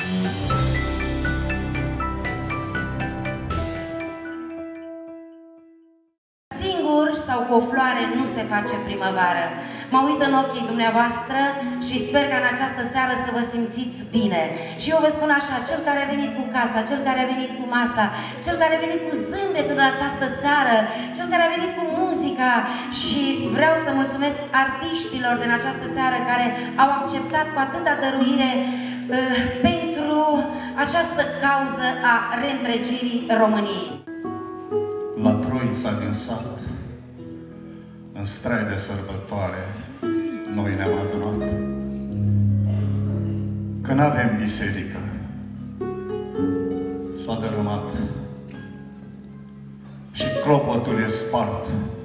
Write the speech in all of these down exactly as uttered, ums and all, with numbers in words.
Singur sau cu o floare nu se face primăvară. Mă uit în ochii dumneavoastră și sper că în această seară să vă simțiți bine. Și eu vă spun așa, cel care a venit cu casa, cel care a venit cu masa, cel care a venit cu zâmbetul în această seară, cel care a venit cu muzica, și vreau să mulțumesc artiștilor din această seară care au acceptat cu atâta dăruire uh, pentru această cauză a reîntregirii României. La Troița din sat, în strai de sărbătoare, noi ne-am adunat. Că n-avem biserică, s-a dărâmat și clopotul e spart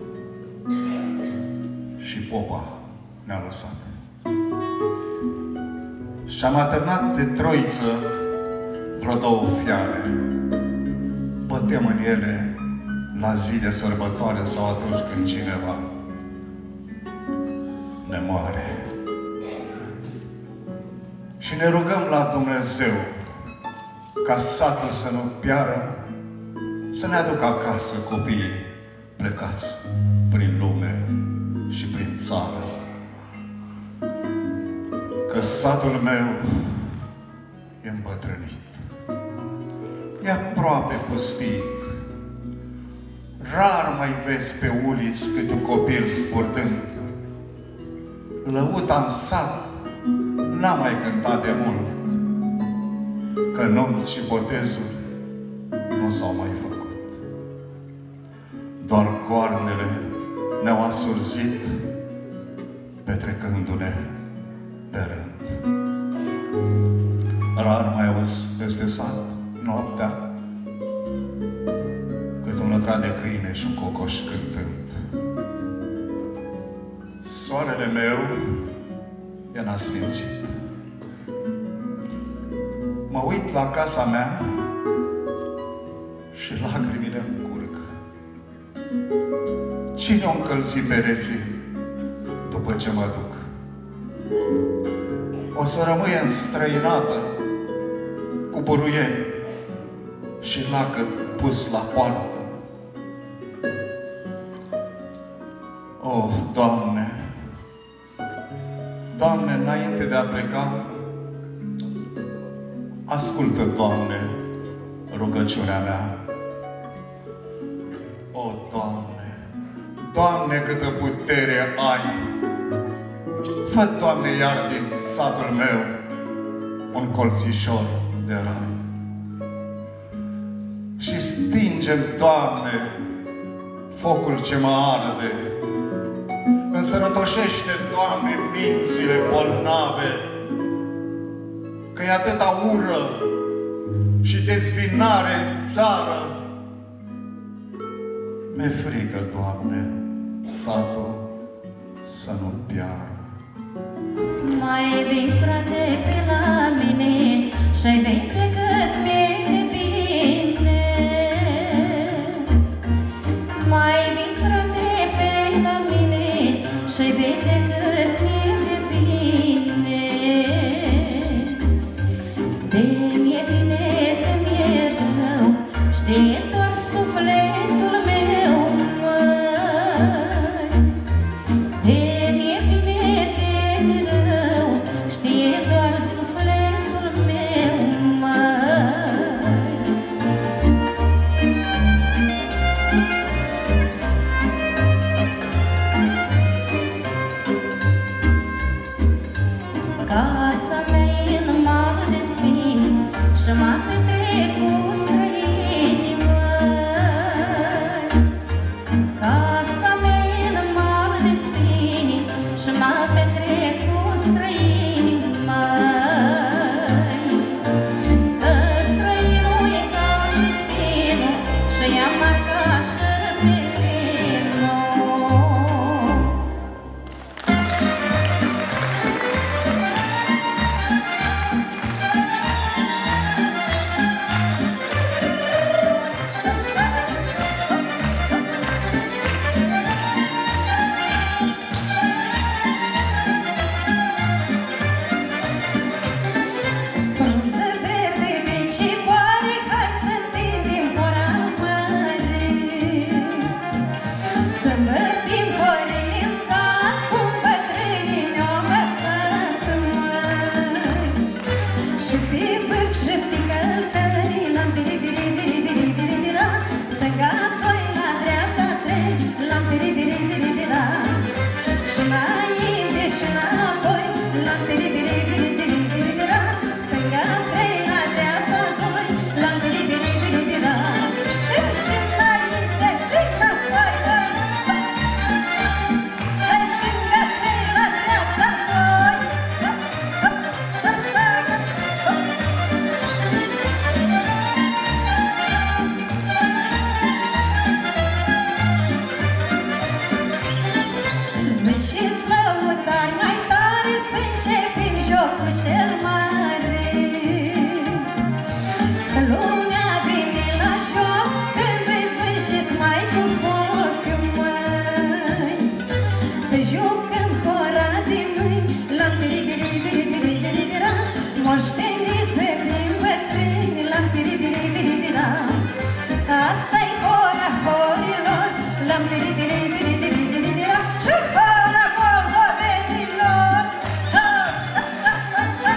și popa ne-a lăsat. Și-am atârnat de Troiță vreo două fiare, bătem în ele la zi de sărbătoare sau atunci când cineva ne moare. Și ne rugăm la Dumnezeu ca satul să nu piară, să ne aducă acasă copiii plecați prin lume și prin țară. Că satul meu e îmbătrânit, e aproape pustit. Rar mai vezi pe uliți cât un copil purtând. Lăuta în sat n-a mai cântat de mult, că nunți și botezuri nu s-au mai făcut. Doar goarnele ne-au asurzit, petrecându-ne pe rând. Rar mai auzi peste sat noaptea un lătrat de câine și un cocoș cântând. Soarele meu e n-asfințit. Mă uit la casa mea și lacrimile îmi curg. Cine o încălzi pereții după ce mă duc? O să rămâie înstrăinată cu buruieni și lacăt pus la poartă. Oh, Doamne, Doamne, înainte de a pleca, ascultă, Doamne, rugăciunea mea. Oh, Doamne, Doamne, câtă putere ai! Fă, Doamne, iar din satul meu un colțișor de rai. Și stingem, Doamne, focul ce mă arde. Însănătoșește, Doamne, mințile bolnave, că e atâta ură și dezbinare în țară. Mi-e frică, Doamne, satul să nu piară. Mai vin, frate, pe la mine și-ai vede cât mi-e de bine. Mai vin, frate, pe la mine și-ai vede cât mi-e de bine. De mi-e bine, de mi-e rău, știe doar sufletul meu, măi. De mi-e bine, de mi-e rău, știe doar sufletul meu, măi. Casa mea e în mal de spini și m-a petrec cu străini, măi. Casa mea e în mal de spini și m-a petrec cu străini, măi. Că străinul e ca și spinul și ea mai ca și pelinul. Și pe vârf și pe călcări, la-mi tiri-tiri-tiri-tiri-tiri-tira, stânga doi, la dreapta trei, la-mi tiri-tiri-tiri-tira. Și înainte și înapoi, la-mi tiri-tiri-tiri-tiri-tira, stânga trei, la dreapta doi, la-mi tiri-tiri-tiri-tira. Și înainte și înapoi, doi, hai stânga trei, la dreapta doi, și așa. Zici slăutari mai tare, să începem jocul cel mare. Lumea vine la joc când îți înșiți mai cu foc, măi. Să jucăm hora de mâini, la tiri-tiri-tiri-tiri-tiri-tira, moștenită din bătrâni, la tiri-tiri-tiri-tira. Asta-i hora horilor, la tiri-tiri-tiri-tiri-tira, și hora moldovenilor. Ha, șa, șa, șa, șa.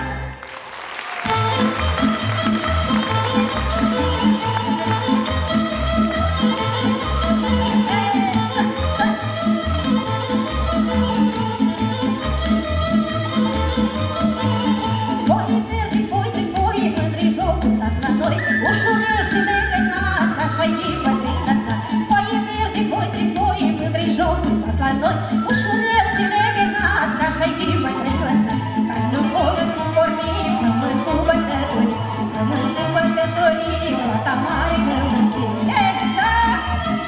Foie verde, foie, foie, mândri jocul s-a la noi, ușurel și legănat, așa-i din bătrâni asta. Foie verde, foie, foie, mândri jocul s-a la noi, ușurel și legănat, așa-i din bătrâni asta. Ca nu pot porni, pământul bătătorii, pământul bătătorii, toată mare gământii. Exact!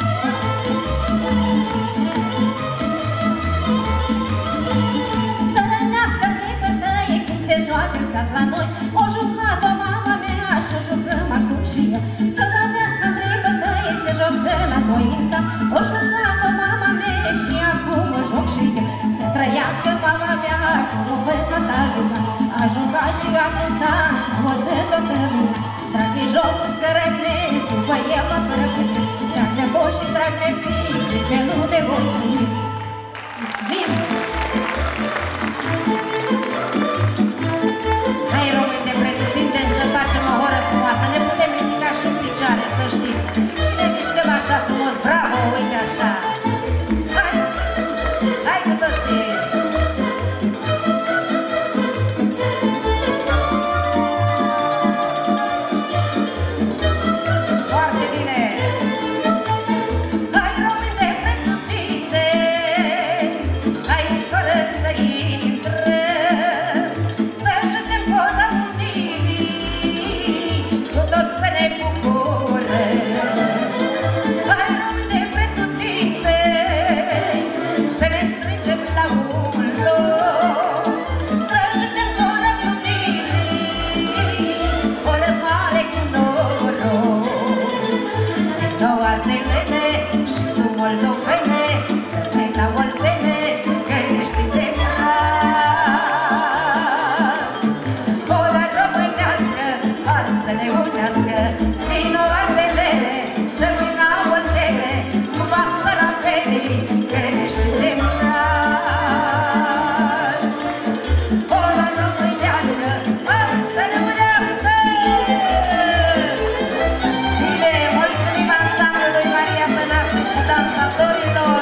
Să rănească repătăie cum se joacă în sat la noi, o jucat-o mama mea și o jucăm acum și eu. Să rănească repătăie se joacă la noi în sat, o jucat-o mama mea și acum o joc și eu. Să trăiască mama mea cum o învățat a juca, a jucat și a cântat, să o dă toată lumea. Drag-i jocul țărănesc, după el mă părăpâne, drag-ne boși și drag-ne fii, pe lume vor fi. Mulțumim! Hai, români de pretutindeni, să facem o horă frumoasă. Ne putem ridica și în picioare, să știți. Și ne mișcăm așa frumos. Bravo, uite așa. Hai, hai cu toții. Foarte bine. Hai, români de pretutindeni, hai fără să intrăm, să jucăm hora unirii, cu tot să ne bucurăm. Hai, români de pretutindeni, să ne strângem la un loc, să jucăm hora unirii, oră mare cu noroc. Nouă ardelene și cu moldovene, cărmei la oltene, că ești de braț. Ora românească, azi să ne unească, vino ardelene, dă mâna oltene, cu masă la penii, că ești de braț. Ora românească, azi să ne unească. Bine, mulțumim ansamblului Maria Tănase și dansatorilor.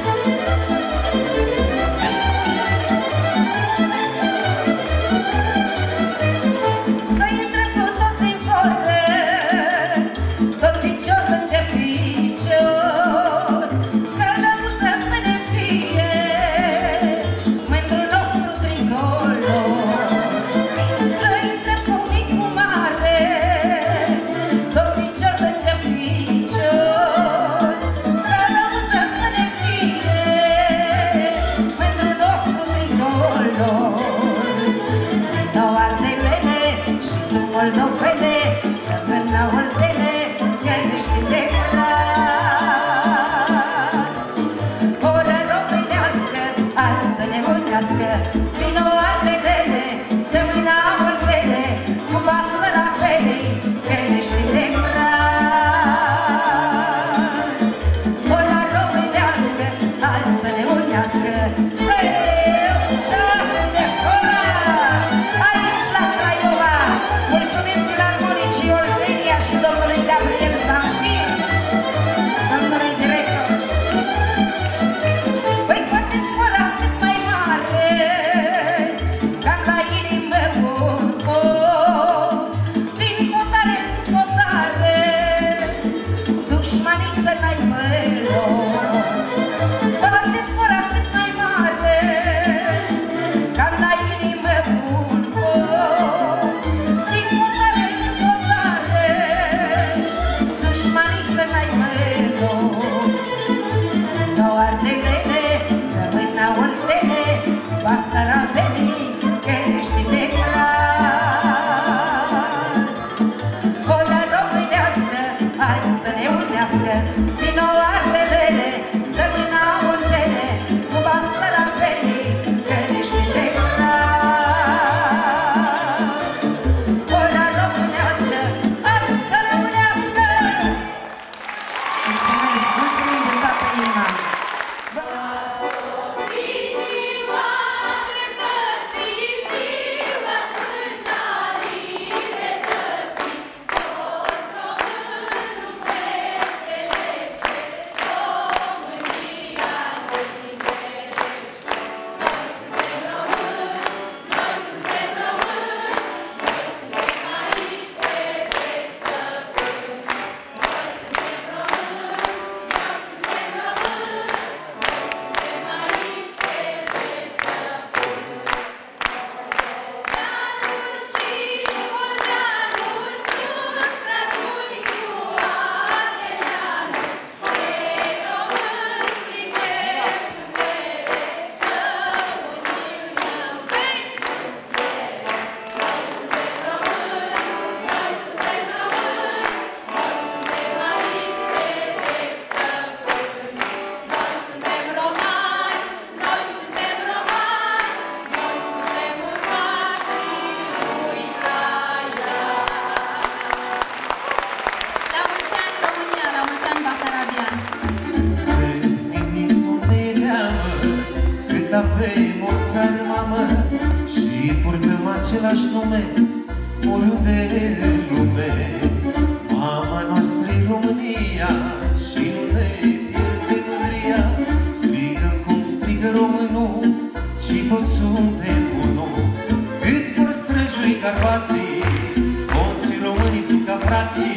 Să intrăm cu toți în foră, tot picior lângă picior, călăuză să ne fie mândrul nostru tricolor. Să intrăm cu mic cu mare, tot picior lângă picior, călăuză să ne fie mândrul nostru tricolor. Două ardelene și cu moldovene, că până oltene, că ești de braț. Oră românească, azi să ne unească, vino ardelene, dă mâna oltene, cu masă la penii, că ești de braț. Oră românească, azi să ne unească, eu și-ați de hora, aici la Craiova. același nume oriunde în lume. Mama noastră-i România și nu ne pierde mândria. Strigăm cum strigă românul și toți suntem unul. Cât vor străjui Carpații, toți românii sunt ca frații.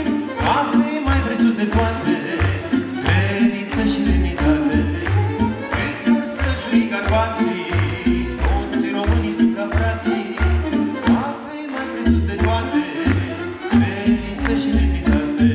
Avem mai presus de toate credință și demnitate. Cât vor străjui Carpații, toți românii sunt ca frații. Avem mai presus de toate credință și demnitate.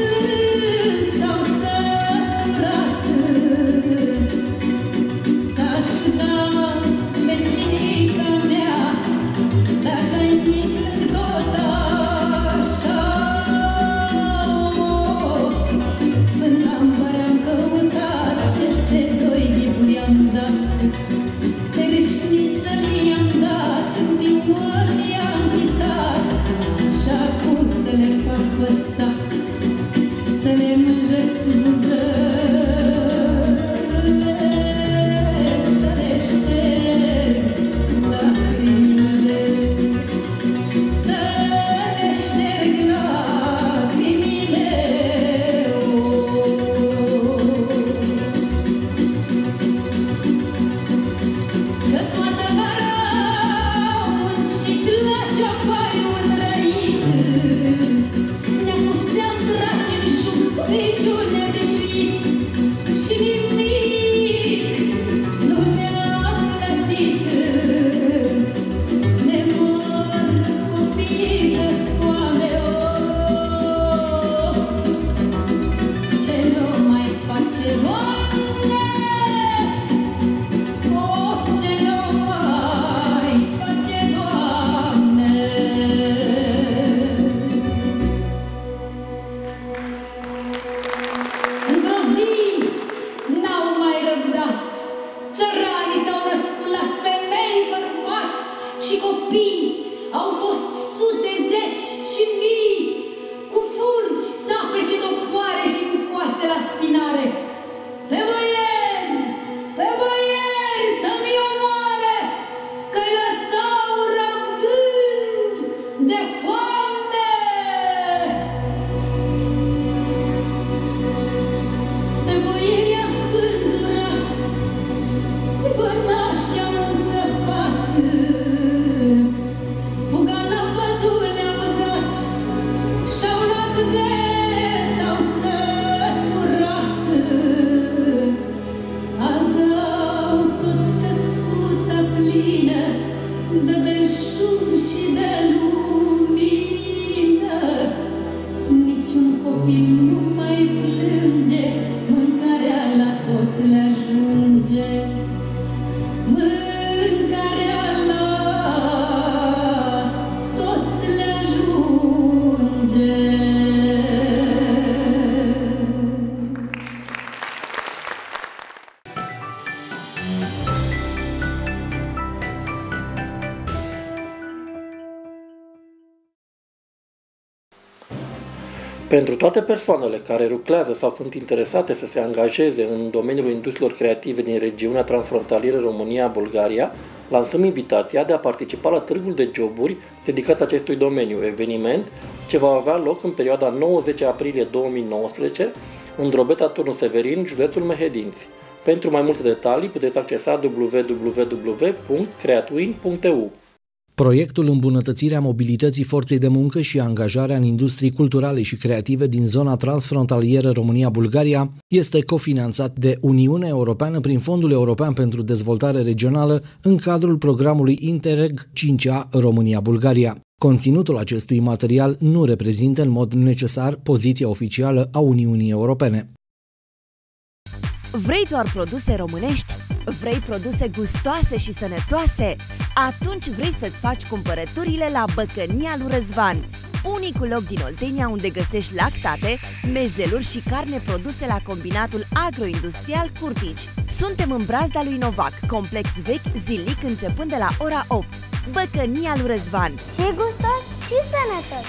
Să ajunge mâncarea la toți le ajunge. Pentru toate persoanele care lucrează sau sunt interesate să se angajeze în domeniul industriilor creative din regiunea transfrontalieră România-Bulgaria, lansăm invitația de a participa la Târgul de Joburi dedicat acestui domeniu, eveniment ce va avea loc în perioada nouă-zece aprilie două mii nouăsprezece în Drobeta Turnul Severin, județul Mehedinți. Pentru mai multe detalii puteți accesa w w w punct creatwin punct e u. Proiectul Îmbunătățirea mobilității forței de muncă și angajarea în industrii culturale și creative din zona transfrontalieră România-Bulgaria este cofinanțat de Uniunea Europeană prin Fondul European pentru Dezvoltare Regională în cadrul programului Interreg cinci A România-Bulgaria. Conținutul acestui material nu reprezintă în mod necesar poziția oficială a Uniunii Europene. Vrei doar produse românești? Vrei produse gustoase și sănătoase? Atunci vrei să-ți faci cumpărăturile la Băcănia lui Răzvan, unicul loc din Oltenia unde găsești lactate, mezeluri și carne produse la combinatul agroindustrial Curtici. Suntem în Brazda lui Novac, complex vechi zilnic începând de la ora opt. Băcănia lui Răzvan. Și gustos și sănătos!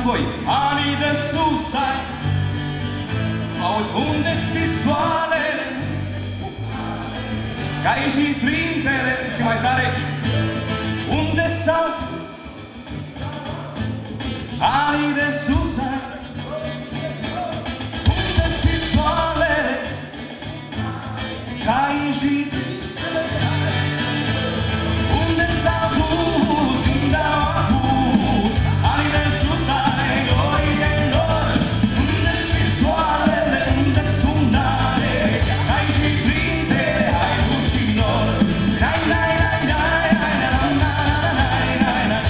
voi, anii de sus ai, aud unde-s pistoalele, cai și flintele, și mai tare, unde s-au anii de sus ai, unde-s pistoalele, cai și unde s-au pus, unde au apus, anii de sus ai, noi de lor, unde-s pistoalele, unde-s fundale, cai și flinte, ai rușinor, dai, dai, dai, dai, dai, dai, dai, dai, dai,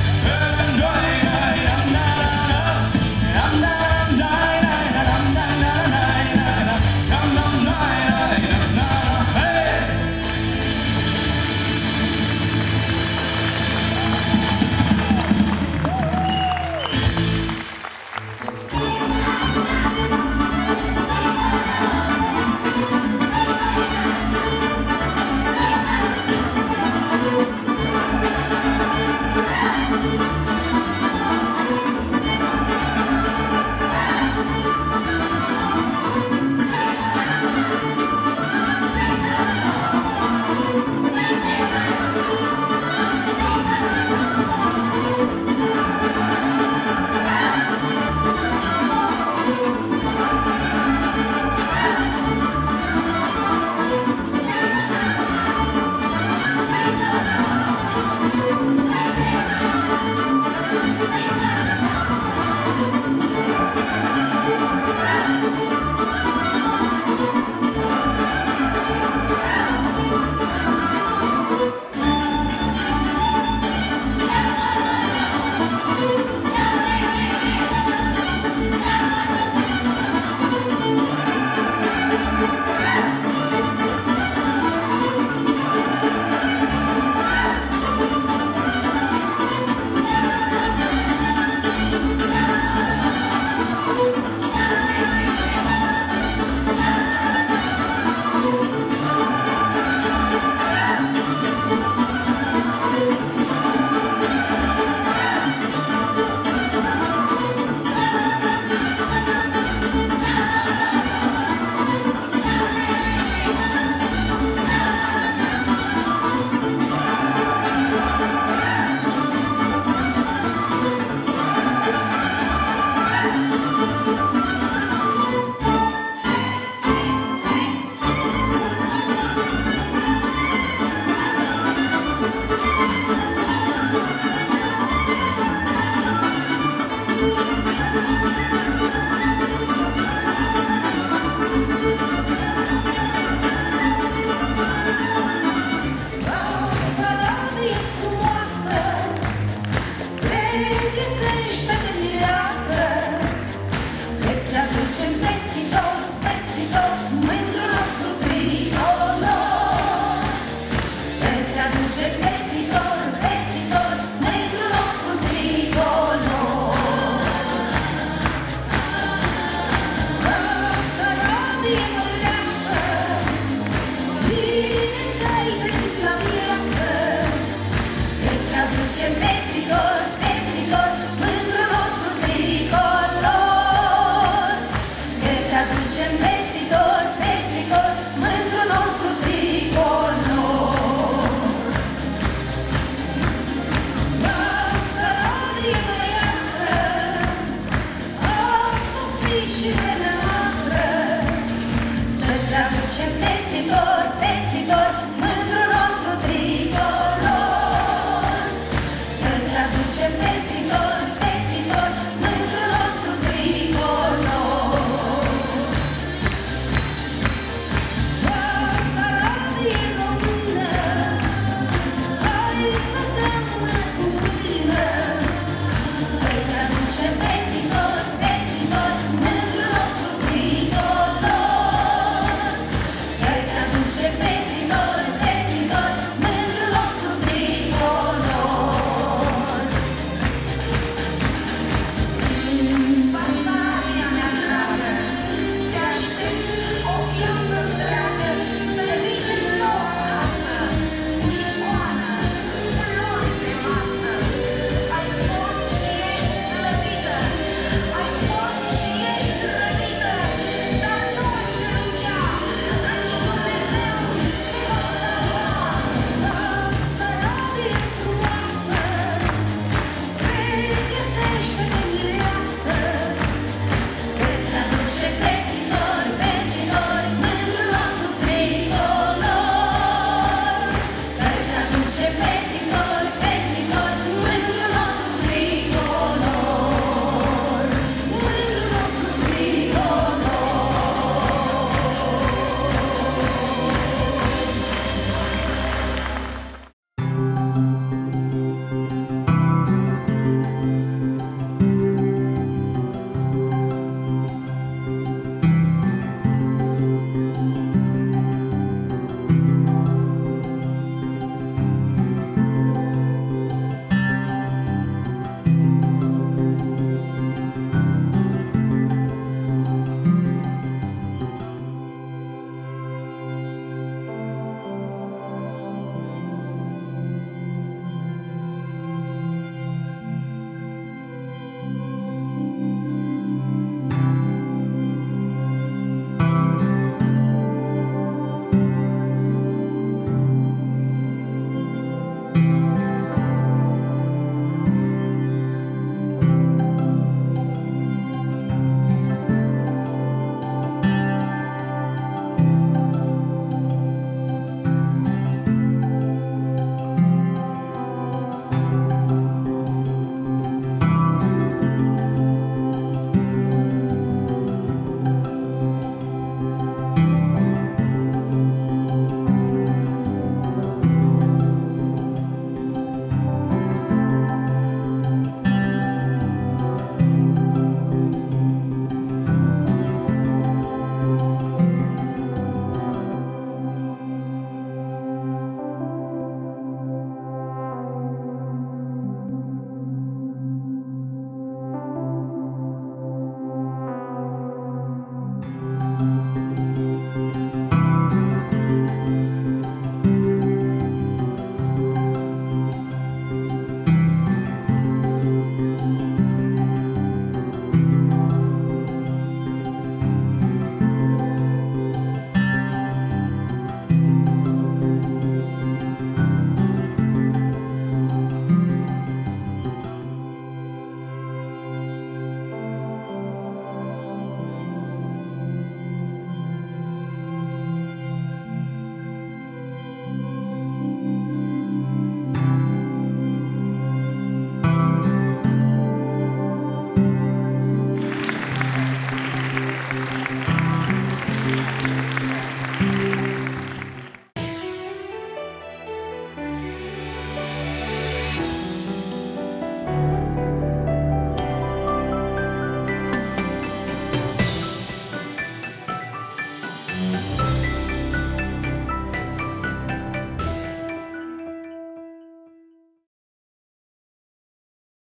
Ce